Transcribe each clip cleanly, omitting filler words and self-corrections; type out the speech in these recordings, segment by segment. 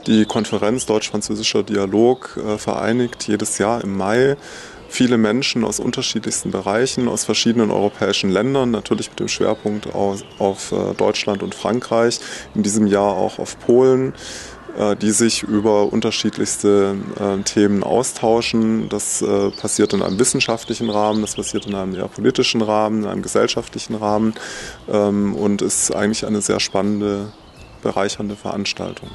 Die Konferenz Deutsch-Französischer Dialog vereinigt jedes Jahr im Mai viele Menschen aus unterschiedlichsten Bereichen, aus verschiedenen europäischen Ländern, natürlich mit dem Schwerpunkt auf Deutschland und Frankreich, in diesem Jahr auch auf Polen, die sich über unterschiedlichste Themen austauschen. Das passiert in einem wissenschaftlichen Rahmen, das passiert in einem eher politischen Rahmen, in einem gesellschaftlichen Rahmen und ist eigentlich eine sehr spannende, bereichernde Veranstaltung.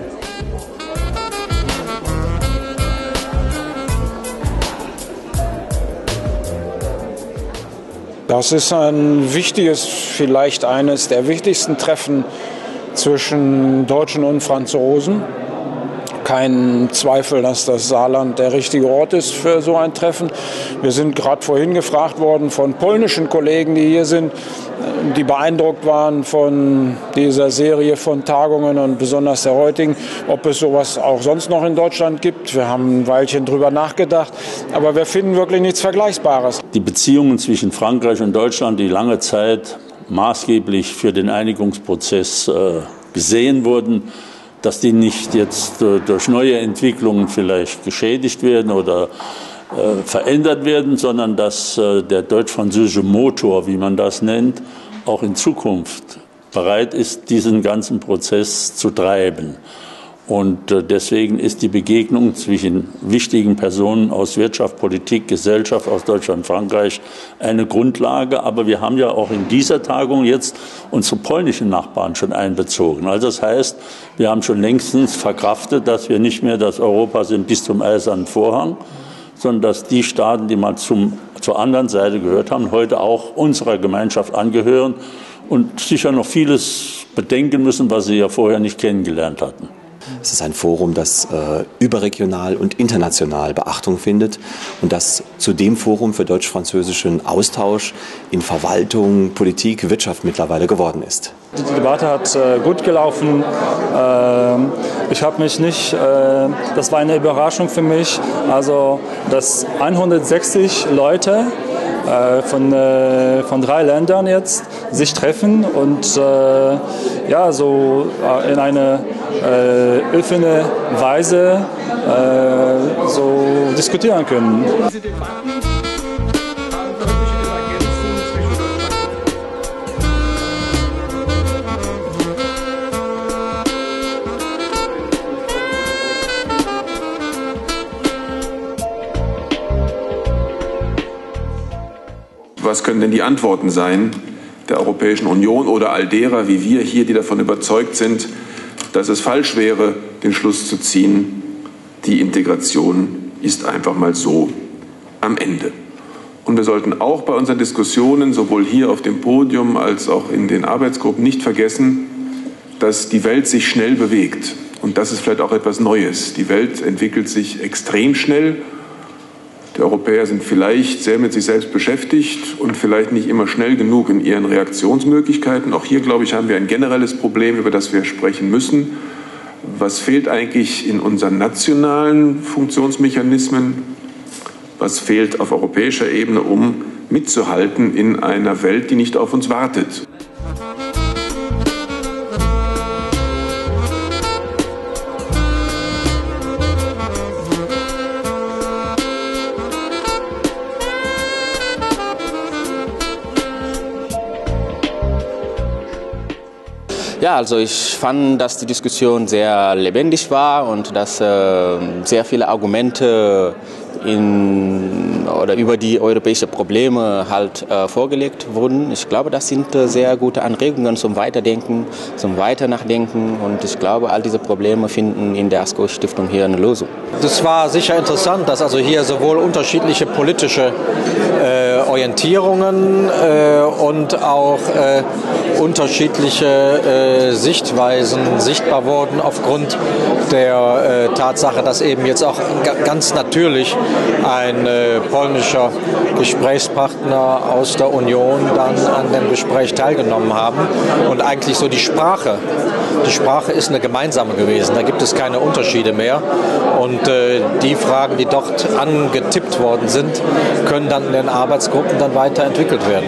Das ist ein wichtiges, vielleicht eines der wichtigsten Treffen zwischen Deutschen und Franzosen. Kein Zweifel, dass das Saarland der richtige Ort ist für so ein Treffen. Wir sind gerade vorhin gefragt worden von polnischen Kollegen, die hier sind, die beeindruckt waren von dieser Serie von Tagungen und besonders der heutigen, ob es sowas auch sonst noch in Deutschland gibt. Wir haben ein Weilchen drüber nachgedacht, aber wir finden wirklich nichts Vergleichbares. Die Beziehungen zwischen Frankreich und Deutschland, die lange Zeit maßgeblich für den Einigungsprozess gesehen wurden, dass die nicht jetzt durch neue Entwicklungen vielleicht geschädigt werden oder verändert werden, sondern dass der deutsch-französische Motor, wie man das nennt, auch in Zukunft bereit ist, diesen ganzen Prozess zu treiben. Und deswegen ist die Begegnung zwischen wichtigen Personen aus Wirtschaft, Politik, Gesellschaft, aus Deutschland, Frankreich eine Grundlage. Aber wir haben ja auch in dieser Tagung jetzt unsere polnischen Nachbarn schon einbezogen. Also das heißt, wir haben schon längstens verkraftet, dass wir nicht mehr das Europa sind bis zum Eisernen Vorhang, sondern dass die Staaten, die mal zur anderen Seite gehört haben, heute auch unserer Gemeinschaft angehören und sicher noch vieles bedenken müssen, was sie ja vorher nicht kennengelernt hatten. Es ist ein Forum, das überregional und international Beachtung findet und das zu dem Forum für deutsch-französischen Austausch in Verwaltung, Politik, Wirtschaft mittlerweile geworden ist. Die Debatte hat gut gelaufen. Ich habe mich nicht, das war eine Überraschung für mich, also dass 160 Leute von 3 Ländern jetzt sich treffen und ja, so in eine offene Weise so diskutieren können. Was können denn die Antworten sein der Europäischen Union oder all derer wie wir hier, die davon überzeugt sind, dass es falsch wäre, den Schluss zu ziehen, die Integration ist einfach mal so am Ende. Und wir sollten auch bei unseren Diskussionen, sowohl hier auf dem Podium als auch in den Arbeitsgruppen, nicht vergessen, dass die Welt sich schnell bewegt. Und das ist vielleicht auch etwas Neues. Die Welt entwickelt sich extrem schnell. Die Europäer sind vielleicht sehr mit sich selbst beschäftigt und vielleicht nicht immer schnell genug in ihren Reaktionsmöglichkeiten. Auch hier, glaube ich, haben wir ein generelles Problem, über das wir sprechen müssen. Was fehlt eigentlich in unseren nationalen Funktionsmechanismen? Was fehlt auf europäischer Ebene, um mitzuhalten in einer Welt, die nicht auf uns wartet? Ja, also ich fand, dass die Diskussion sehr lebendig war und dass sehr viele Argumente über die europäischen Probleme halt vorgelegt wurden. Ich glaube, das sind sehr gute Anregungen zum Weiterdenken, zum Weiternachdenken und ich glaube, all diese Probleme finden in der ASCO-Stiftung hier eine Lösung. Das war sicher interessant, dass also hier sowohl unterschiedliche politische Orientierungen und auch unterschiedliche Sichtweisen sichtbar wurden aufgrund der Tatsache, dass eben jetzt auch ganz natürlich ein polnischer Gesprächspartner aus der Union dann an dem Gespräch teilgenommen haben und eigentlich so die Sprache ist eine gemeinsame gewesen, da gibt es keine Unterschiede mehr und die Fragen, die dort angetippt worden sind, können dann in den Arbeitsgruppen dann weiterentwickelt werden.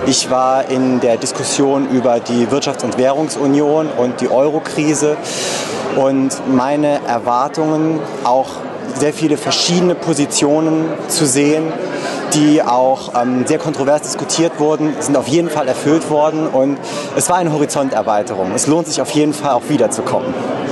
Ich war in der Diskussion über die Wirtschafts- und Währungsunion und die Euro-Krise und meine Erwartungen, auch sehr viele verschiedene Positionen zu sehen, die auch sehr kontrovers diskutiert wurden, sind auf jeden Fall erfüllt worden und es war eine Horizonterweiterung. Es lohnt sich auf jeden Fall auch wiederzukommen.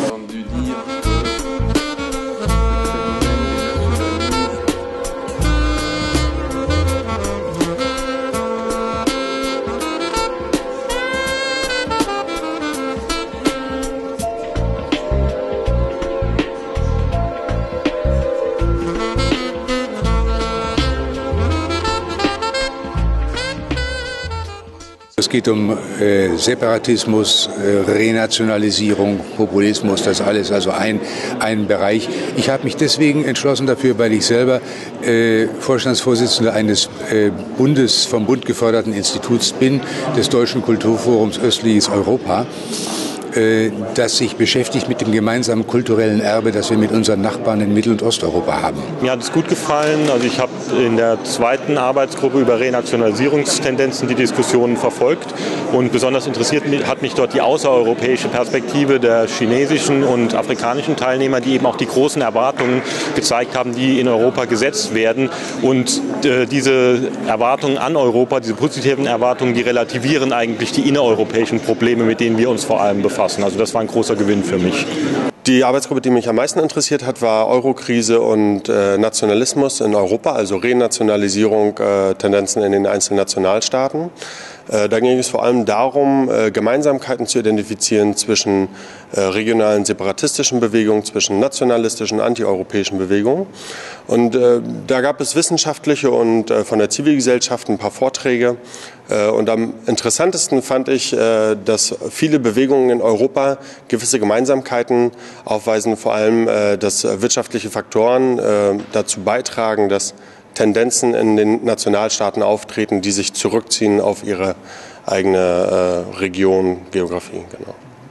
Es geht um Separatismus, Renationalisierung, Populismus, das alles, also ein Bereich. Ich habe mich deswegen entschlossen dafür, weil ich selber Vorstandsvorsitzender eines vom Bund geförderten Instituts bin, des Deutschen Kulturforums Östliches Europa, das sich beschäftigt mit dem gemeinsamen kulturellen Erbe, das wir mit unseren Nachbarn in Mittel- und Osteuropa haben. Mir hat es gut gefallen. Also ich habe in der zweiten Arbeitsgruppe über Renationalisierungstendenzen die Diskussionen verfolgt und besonders interessiert hat mich dort die außereuropäische Perspektive der chinesischen und afrikanischen Teilnehmer, die eben auch die großen Erwartungen gezeigt haben, die in Europa gesetzt werden und diese Erwartungen an Europa, diese positiven Erwartungen, die relativieren eigentlich die innereuropäischen Probleme, mit denen wir uns vor allem befassen. Also das war ein großer Gewinn für mich. Die Arbeitsgruppe, die mich am meisten interessiert hat, war Eurokrise und Nationalismus in Europa, also Renationalisierung, Tendenzen in den einzelnen Nationalstaaten. Da ging es vor allem darum, Gemeinsamkeiten zu identifizieren zwischen regionalen separatistischen Bewegungen, zwischen nationalistischen, antieuropäischen Bewegungen. Und da gab es wissenschaftliche und von der Zivilgesellschaft ein paar Vorträge. Und am interessantesten fand ich, dass viele Bewegungen in Europa gewisse Gemeinsamkeiten aufweisen, vor allem, dass wirtschaftliche Faktoren dazu beitragen, dass Tendenzen in den Nationalstaaten auftreten, die sich zurückziehen auf ihre eigene Region, Geografie. Genau.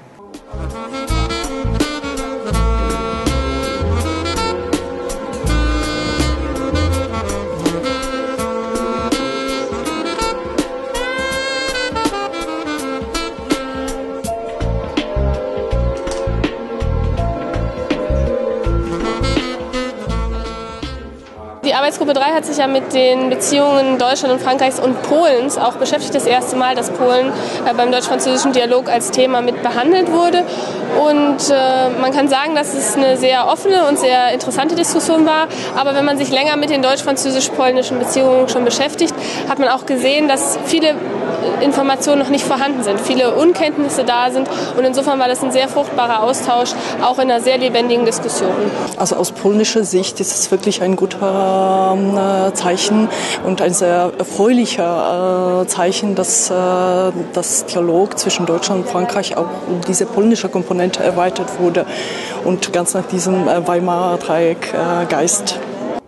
Die Arbeitsgruppe 3 hat sich ja mit den Beziehungen Deutschland und Frankreichs und Polens auch beschäftigt. Das erste Mal, dass Polen beim deutsch-französischen Dialog als Thema mit behandelt wurde. Und man kann sagen, dass es eine sehr offene und sehr interessante Diskussion war. Aber wenn man sich länger mit den deutsch-französisch-polnischen Beziehungen schon beschäftigt, hat man auch gesehen, dass viele Informationen noch nicht vorhanden sind, viele Unkenntnisse da sind. Und insofern war das ein sehr fruchtbarer Austausch, auch in einer sehr lebendigen Diskussion. Also aus polnischer Sicht ist es wirklich ein guter Zeichen und ein sehr erfreulicher Zeichen, dass das Dialog zwischen Deutschland und Frankreich auch um diese polnische Komponente erweitert wurde und ganz nach diesem Weimarer Dreieck Geist.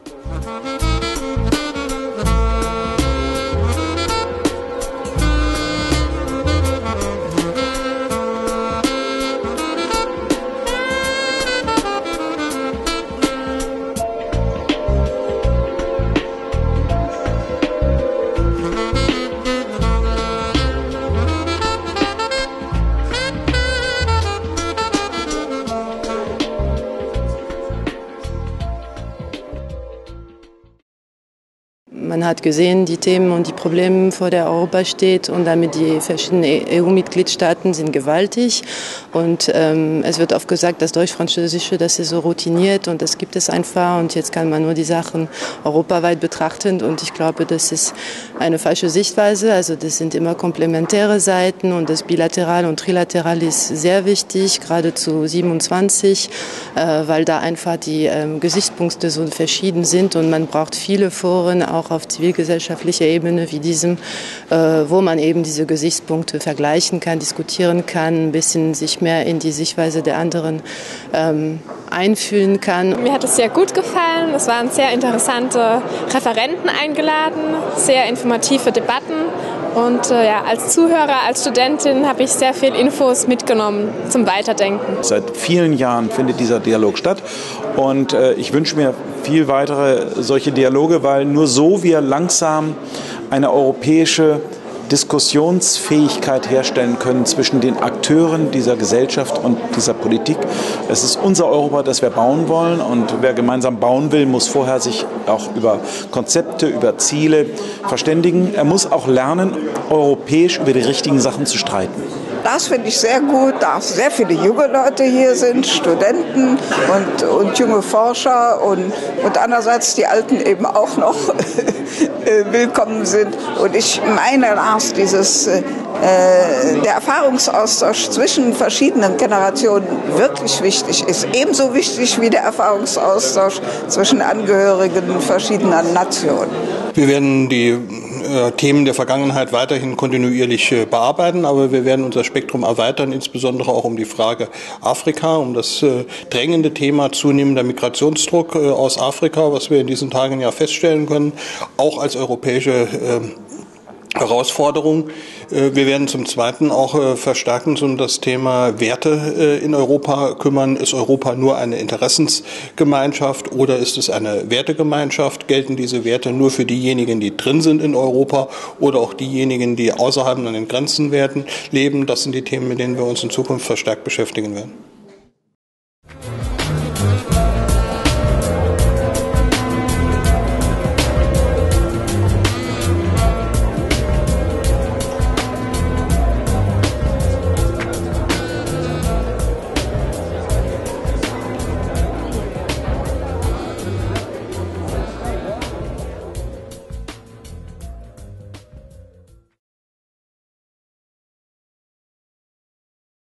Man hat gesehen, die Themen und die Probleme, vor der Europa steht und damit die verschiedenen EU-Mitgliedstaaten sind gewaltig. Und es wird oft gesagt, das Deutsch-Französische, das ist so routiniert und das gibt es einfach. Und jetzt kann man nur die Sachen europaweit betrachten. Und ich glaube, das ist eine falsche Sichtweise. Also das sind immer komplementäre Seiten und das Bilateral und Trilateral ist sehr wichtig, gerade zu 27, weil da einfach die Gesichtspunkte so verschieden sind und man braucht viele Foren, auch auf zivilgesellschaftlicher Ebene wie diesem, wo man eben diese Gesichtspunkte vergleichen kann, diskutieren kann, ein bisschen sich mehr in die Sichtweise der anderen einfühlen kann. Mir hat es sehr gut gefallen. Es waren sehr interessante Referenten eingeladen, sehr informative Debatten. Und als Zuhörer, als Studentin habe ich sehr viel Infos mitgenommen zum Weiterdenken. Seit vielen Jahren findet dieser Dialog statt und ich wünsche mir viel weitere solche Dialoge, weil nur so wir langsam eine europäische Diskussionsfähigkeit herstellen können zwischen den Akteuren dieser Gesellschaft und dieser Politik. Es ist unser Europa, das wir bauen wollen, und wer gemeinsam bauen will, muss vorher sich auch über Konzepte, über Ziele verständigen. Er muss auch lernen, europäisch über die richtigen Sachen zu streiten. Das finde ich sehr gut, da sehr viele junge Leute hier sind, Studenten und junge Forscher und andererseits die Alten eben auch noch willkommen sind. Und ich meine, dass der Erfahrungsaustausch zwischen verschiedenen Generationen wirklich wichtig ist. Ebenso wichtig wie der Erfahrungsaustausch zwischen Angehörigen verschiedener Nationen. Wir werden die Themen der Vergangenheit weiterhin kontinuierlich bearbeiten, aber wir werden unser Spektrum erweitern, insbesondere auch um die Frage Afrika, um das drängende Thema zunehmender Migrationsdruck aus Afrika, was wir in diesen Tagen ja feststellen können, auch als europäische Herausforderung. Wir werden zum Zweiten auch verstärkend um das Thema Werte in Europa kümmern. Ist Europa nur eine Interessensgemeinschaft oder ist es eine Wertegemeinschaft? Gelten diese Werte nur für diejenigen, die drin sind in Europa oder auch diejenigen, die außerhalb an den Grenzen leben? Das sind die Themen, mit denen wir uns in Zukunft verstärkt beschäftigen werden.